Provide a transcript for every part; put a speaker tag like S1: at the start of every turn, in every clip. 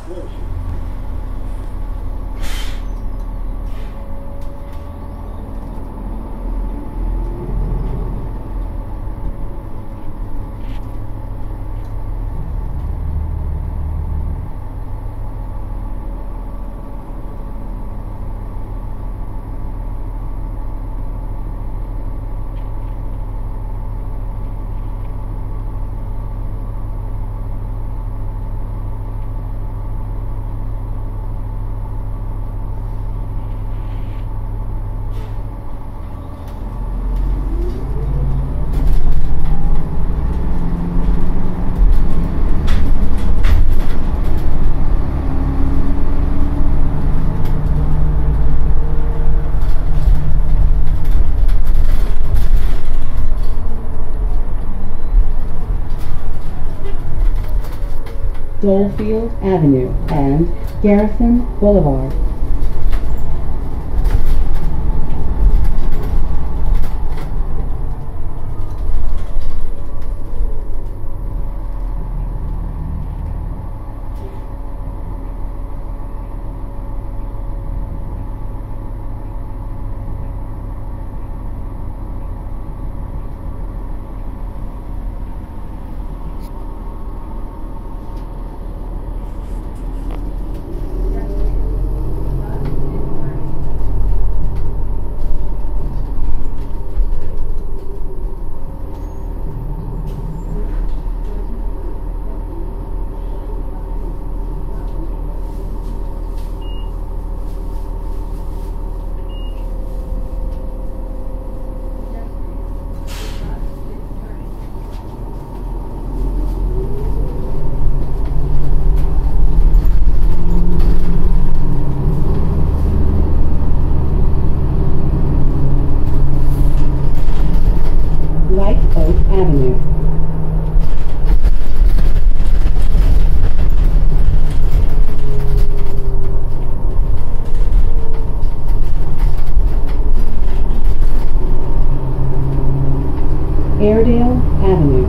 S1: Dolefield Avenue and Garrison Boulevard. Avenue. Airedale Avenue.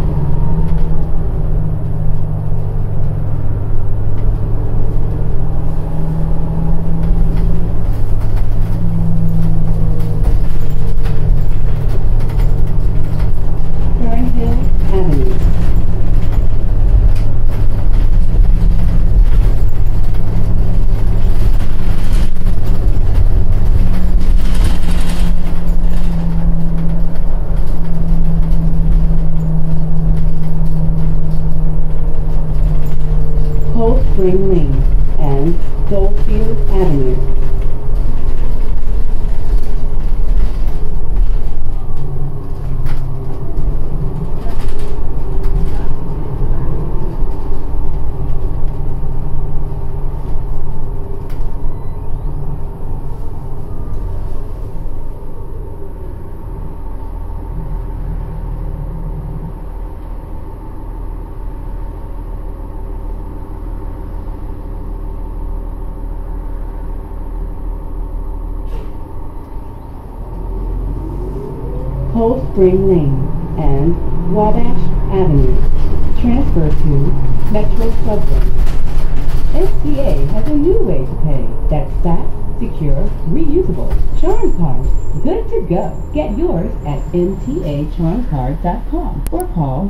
S1: Avenue. Cold Spring Lane and Dolefield Avenue. Cold Spring Lane and Wabash Avenue. Transfer to Metro Subway. STA has a new way to pay that's fast, secure, reusable. Charm Card. Good to go. Get yours at mtacharmcard.com or call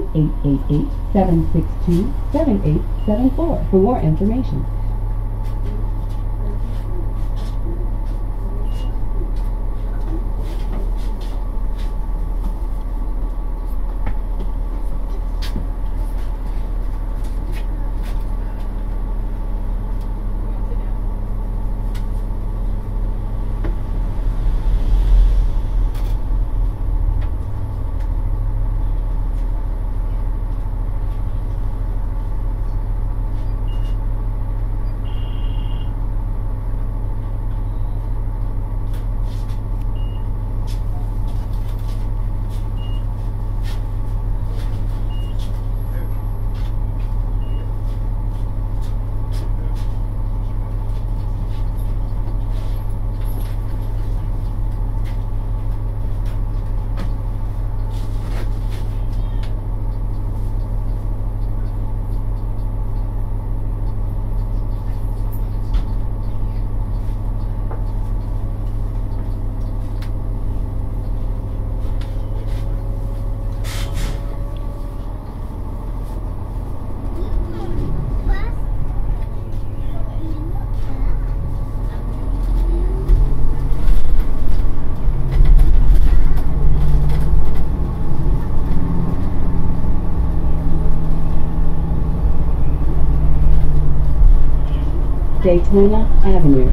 S1: 1-888-762-7874 for more information. Daytona Avenue.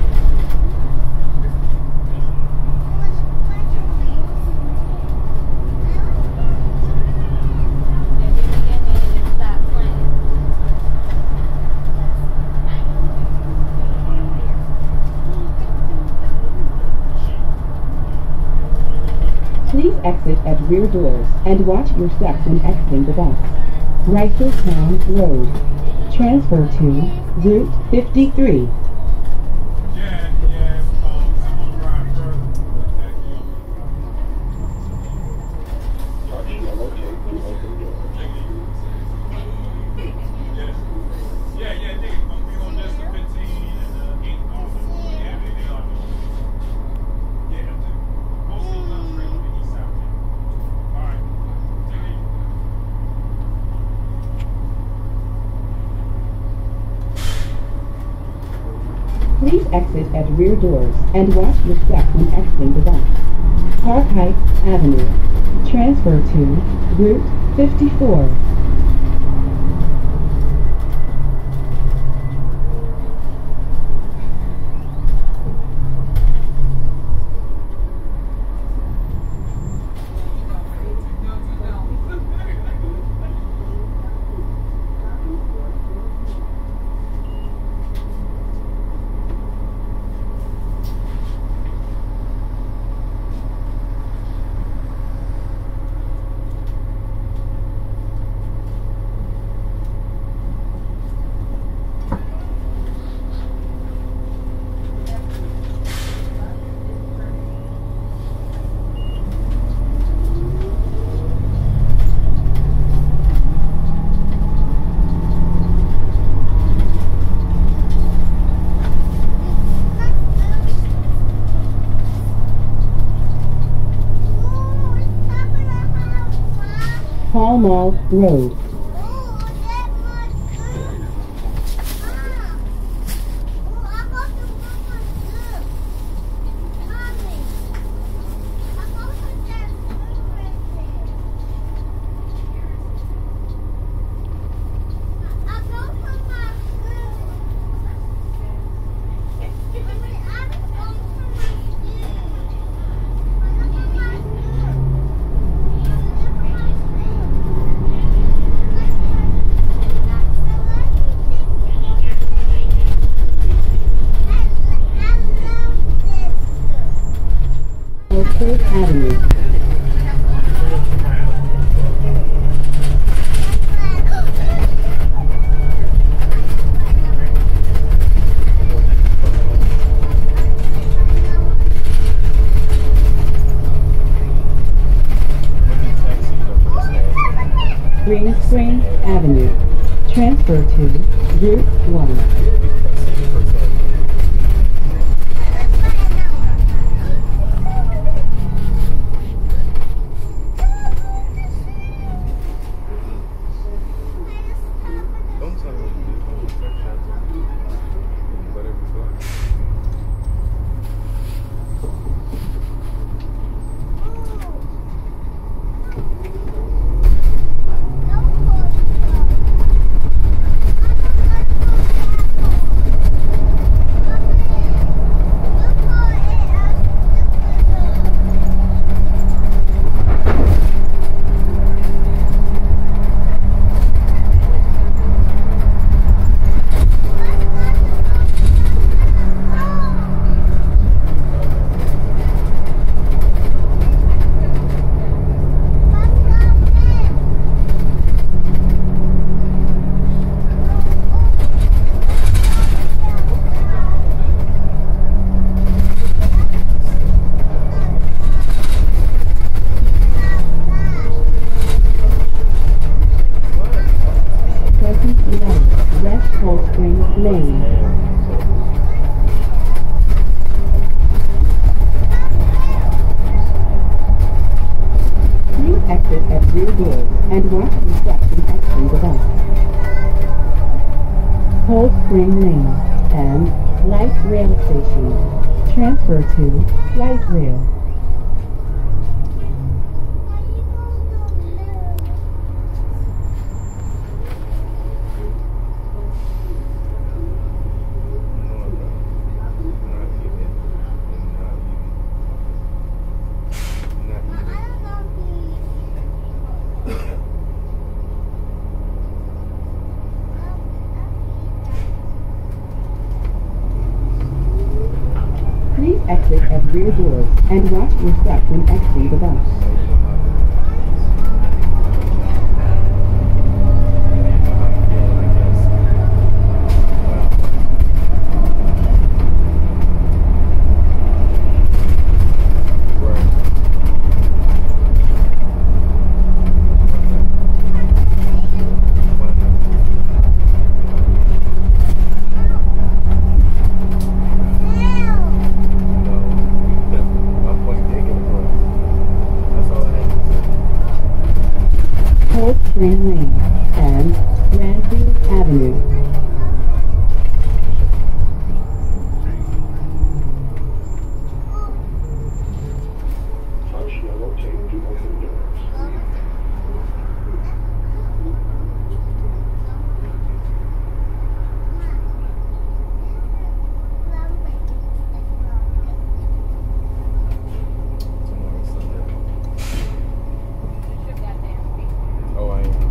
S1: Please exit at rear doors and watch your steps when exiting the bus. Reisterstown Road. Transfer to Route 53. Please exit at rear doors and watch your steps when exiting the bus. Park Heights Avenue. Transfer to Route 54. Pall Mall Road. Oak Avenue. Green Spring Avenue. Transfer to Route 1. West Cold Spring Lane. Please exit at rear doors and watch your steps when exiting the bus. Cold Spring Lane and Light Rail Station. Transfer to Light Rail. rear doors and watch your step when exiting the bus. Spring Lane and Grandview Avenue.
S2: Touch yellow tape to open doors.
S3: Tomorrow's Sunday. Oh, I am.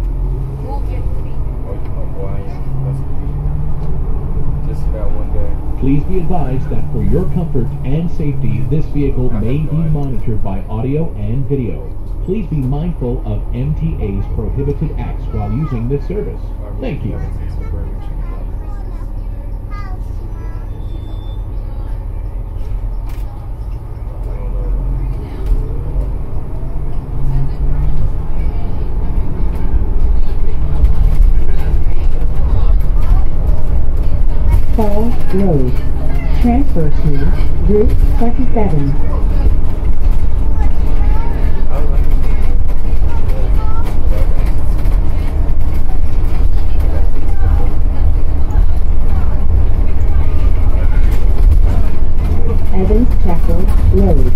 S3: Oh, I am. That's just that one day.
S4: Please be advised that for your comfort and safety, this vehicle may be monitored by audio and video. Please be mindful of MTA's prohibited acts while using this service. Thank you.
S1: Falls Road. Transfer to Route 27. Evans Chapel Road.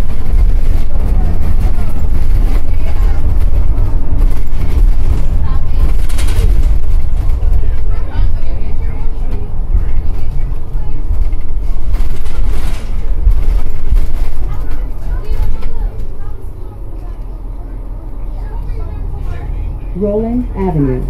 S1: Roland Avenue.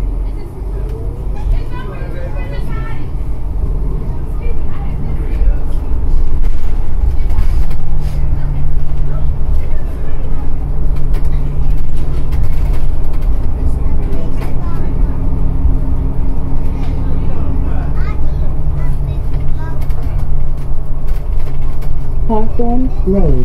S1: Hawthorne Road.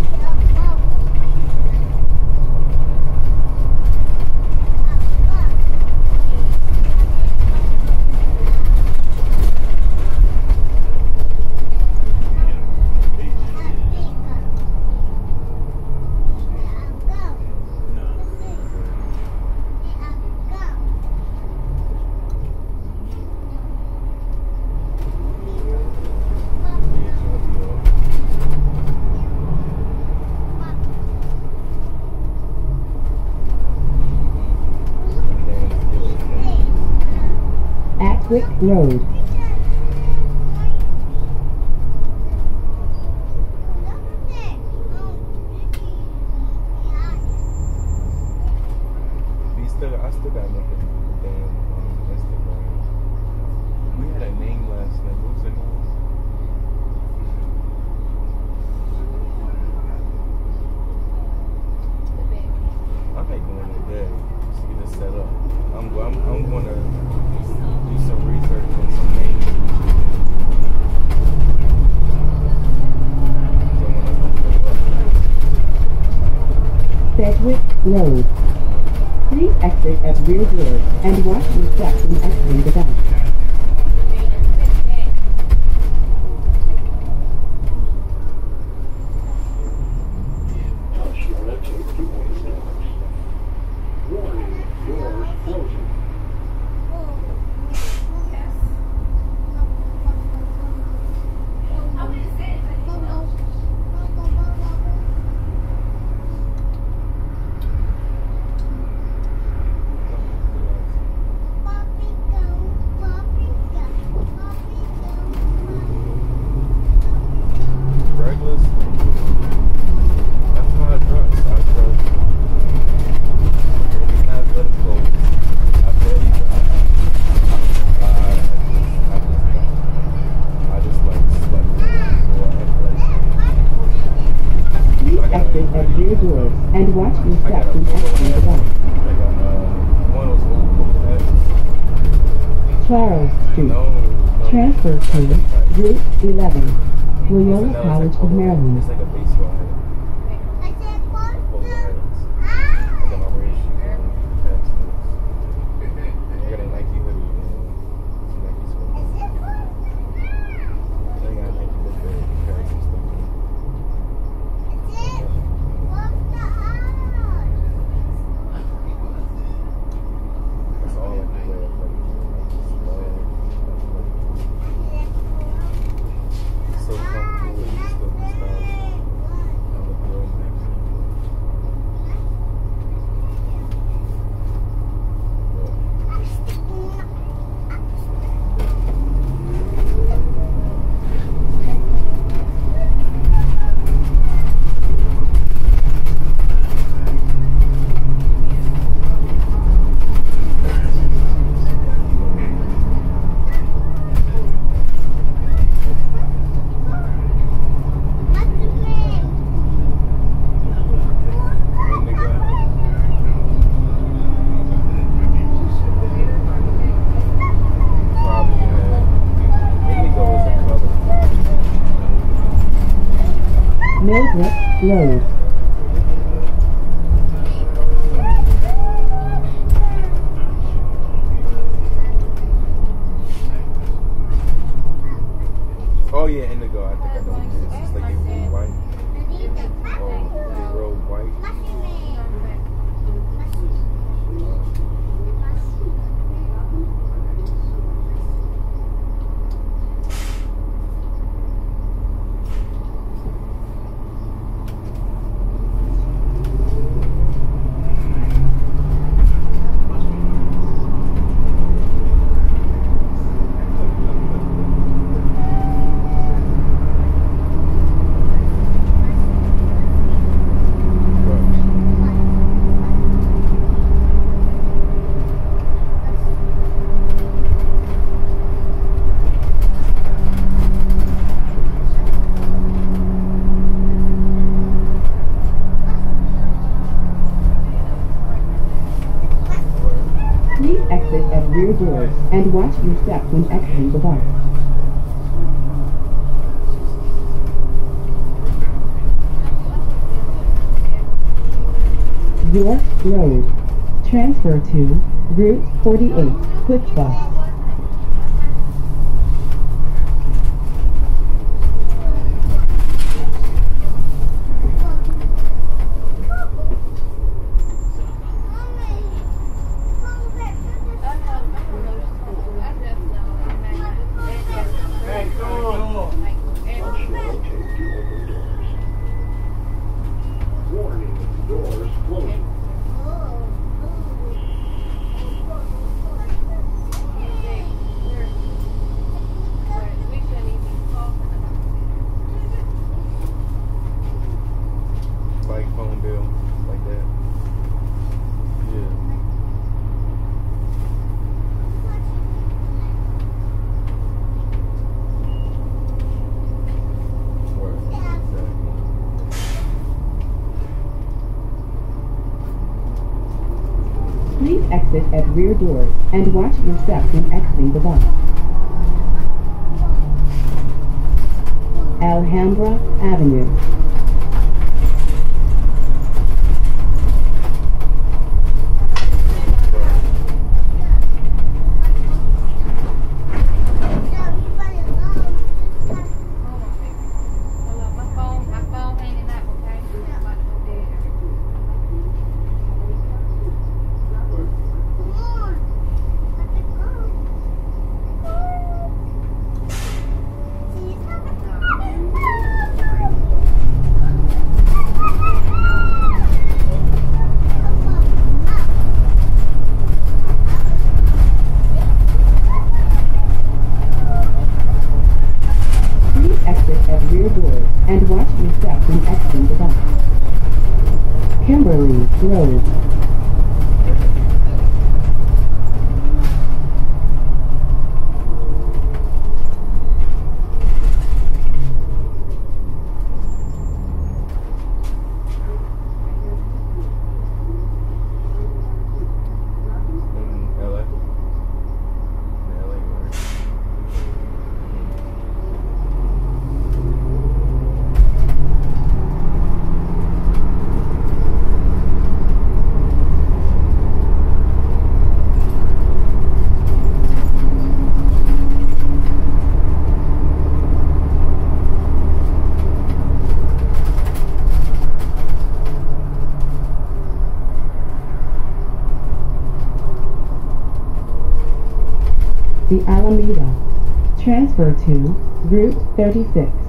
S1: Atwick Road.
S3: I still got nothing damn Instagram. We had a name last night. What was the name? I might go in today just to get it set up. I'm going to do some research on some names.
S1: Sedgwick Road. Please exit at rear doors and watch your step when exiting the bus.
S2: Touch yellow tape to open doors. Warning, doors closing.
S1: and watch your
S3: I got
S1: steps
S3: a
S1: when
S3: polo
S1: exiting the
S3: hat.
S1: bus.
S3: I got one of those old polo hats.
S1: Charles Street.
S3: No.
S1: Transfer to Route 11, Loyola
S3: It's
S1: College
S3: like
S1: of
S3: polo hat.
S1: Maryland.
S3: It's like a baseball hat. Polo hats. I got my red shoes on. Hats. I got a Nike hoodie and some Nike sweaters. I got a Nike book bag and carry some stuff in it. That's all I can wear. So comfortable and just look stylish. I look real nice.
S1: Millbrook Road.
S3: Oh yeah, indigo. I think I know what it is. It's like they roll white. Oh, they roll white.
S1: Please exit at rear doors and watch your steps when exiting the bus. York Road. Transfer to Route 48 Quick Bus.
S2: Warning, doors closing.
S3: Like phone bill, like that. Yeah. Word. Exactly.
S1: Please exit at rear doors and watch your steps when exiting the bus. Alhambra Avenue. Please exit at rear doors and watch your steps when exiting the bus. Kimberly Road. the Alameda. Transfer to Route 36.